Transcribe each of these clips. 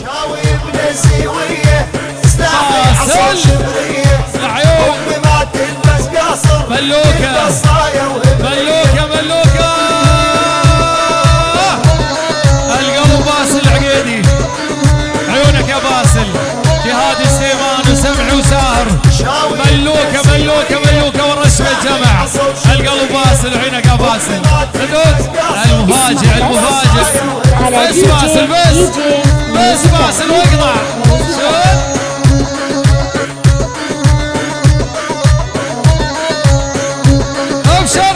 شاوي بنسيوية سلاحي حصل شبرية أمي ما تلبس قاصر ملوكة ملوكة ملوكة القلب باسل العقيدي عيونك يا باسل جهاد السيمان وسمع وساهر ملوكة ملوكة ملوكة ورسم الجمع القلب باسل عينك يا باسل المفاجئ المفاجئ بس باسل بس باسل واقطع شوف ابشر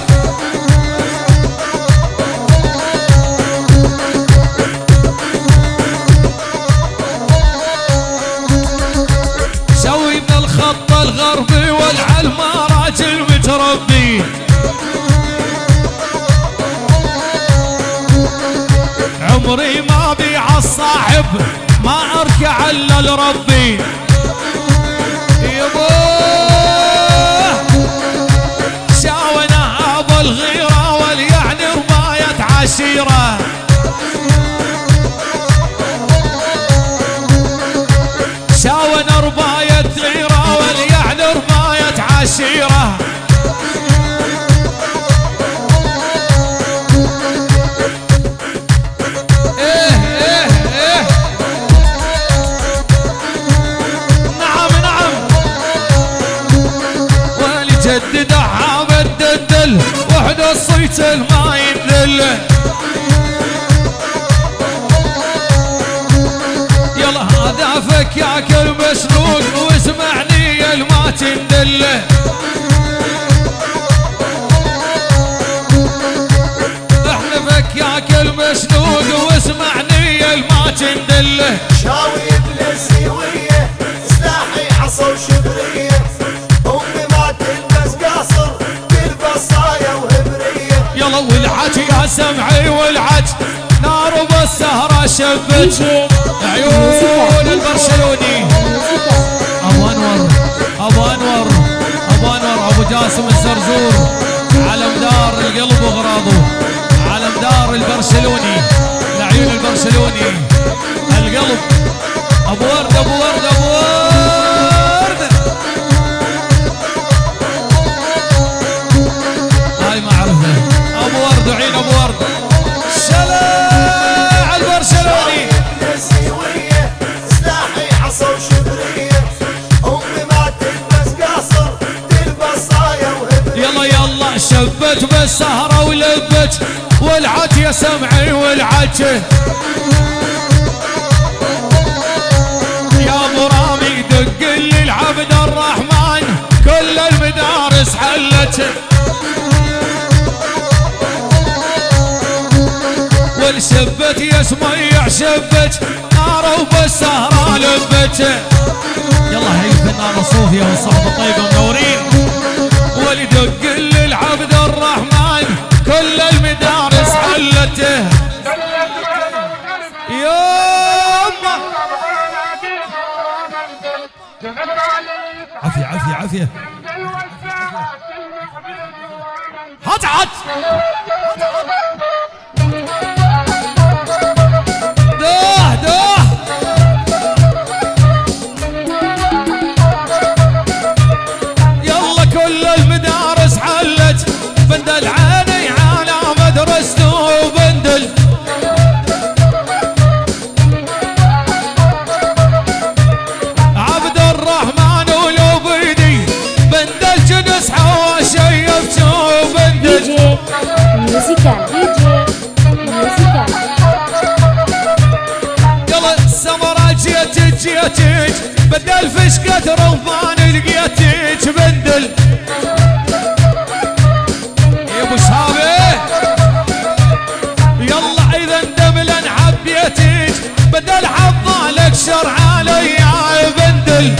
سوي من الخط الغربي والعلم راجل متربي عمري ما بيع الصاحب ما اركع الا لربي يبوه شاونا ابو الغيره وليعني رمايه عشيره شاونا ربايه غيره وليعني رمايه عشيره جدد عابد الدل وحد الصيت ما ينذل يلا هذا فكاك المسروق واسمعني الما تندل احنا فكاك المسروق واسمعني الما تندل شاوي بنسيوية سلاحي حصل شبرية يلا والعج يا سمعي والعج نار بالسهرة شبت عيون البرشلوني ابو انور ابو انور ابو انور ابو جاسم الزرزور علم دار القلب وغراضه علم دار البرشلوني لعيون البرشلوني القلب ابو ورد ابو ورد ابو ورد هاي ما اعرفه ابو ورد وعين ابو ورد شلع البرشلوني نسيوية سلاحي حصل شبرية امي ما تلبس قاصر تلبس صاية وهبرية يلا يلا شبت بالسهرة ولبت والعج يا سمعي والعج يا ابو رامي دق لي العبد الرحمن كل المدارس حلت والشبت يا سميع شبت نار وبالسهرة لبت يلا هي الفنانة صوفيا والصحبة الطيبة منورين ولدق للعبد الرحمن كل المدارس حلته يما عافية عافية عافية هات هات بندل عيني على مدرسته وبندل عبد الرحمن ولو بيدي بندل جنس حوا شيبته وبندل دي جي ميوزيكال دي جي ميوزيكال يلا السمرة جيتك بدل فشكة رمضان لقيتك بندل ابو شهابه يلا اذا اندملن حبيتك بدل حظالك شر علي يا بندل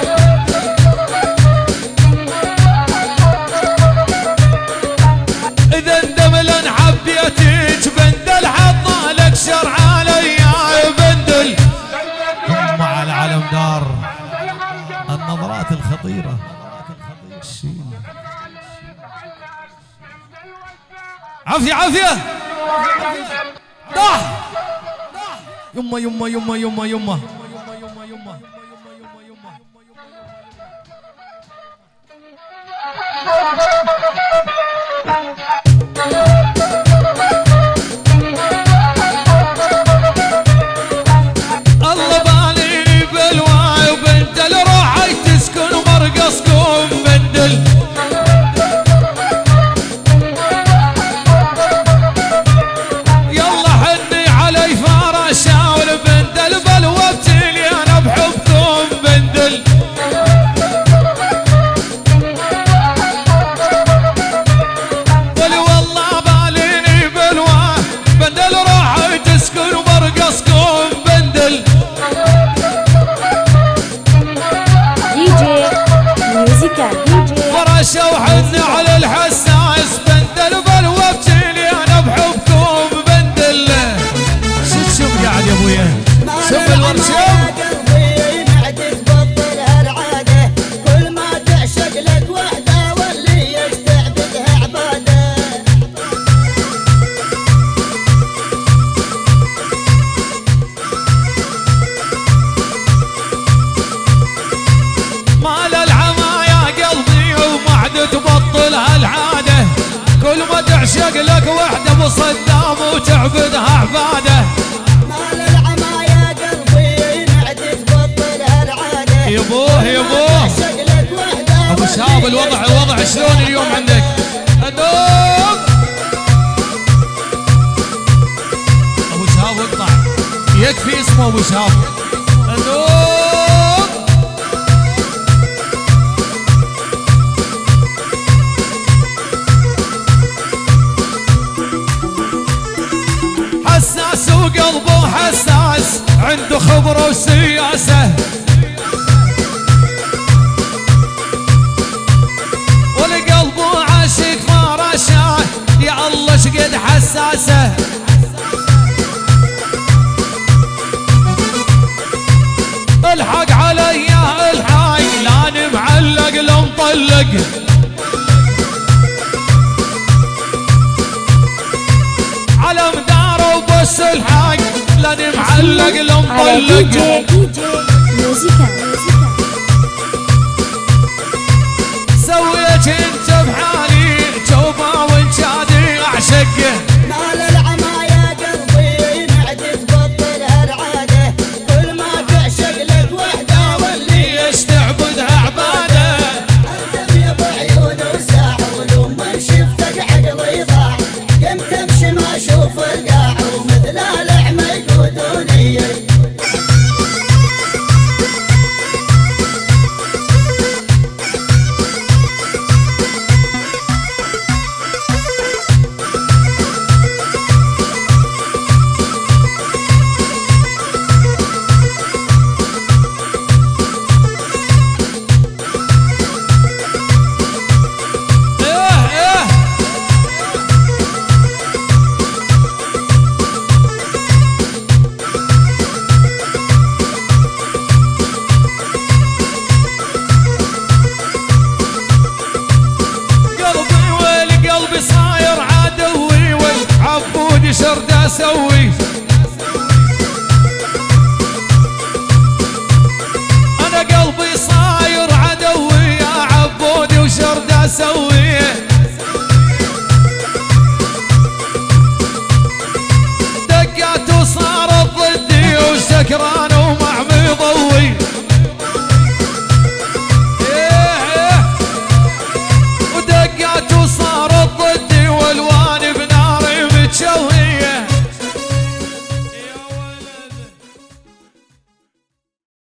اذا اندملن حبيتك بدل حظالك شر علي يا بندل هم على علم دار النظرات الخطيرة عافية عافية يما يما يما يما يما الله بالي بالواي وبندل روحي تسكن ومرقصكم بندل يلا حني علي فراشة والبندل بلوبتلي انا بحبكم بندل قولي والله باليني بالواي بندل روحي تسكن ومرقصكم بندل فراشة وحن على الحساس بندل بلوبتلي انا بحبكم بندل شوف قاعد يا ابويا شوف الورد شوف كل ما تعشق لك وحده واللي يستعبدها عباده مال العمى يا قلبي وما عاد تبطل هالعاده كل ما تعشق لك وحده ابو صدام وتعبدها عباده مال العمى يا قلبي معد تبطل هالعاده يبوه يبوه شغلك وحده ابو شهاب الوضع شلون اليوم عندك؟ ادوب ابو شهاب اقطع يكفي اسمه ابو شهاب ادوب حساس وقلبه حساس عنده خبره وسياسه ولقلبه عاشق فراشة يا الله شقد حساسه الحق علي الحق لاني معلق لمطلق على مداره وبس الحق لاني معلق لمطلق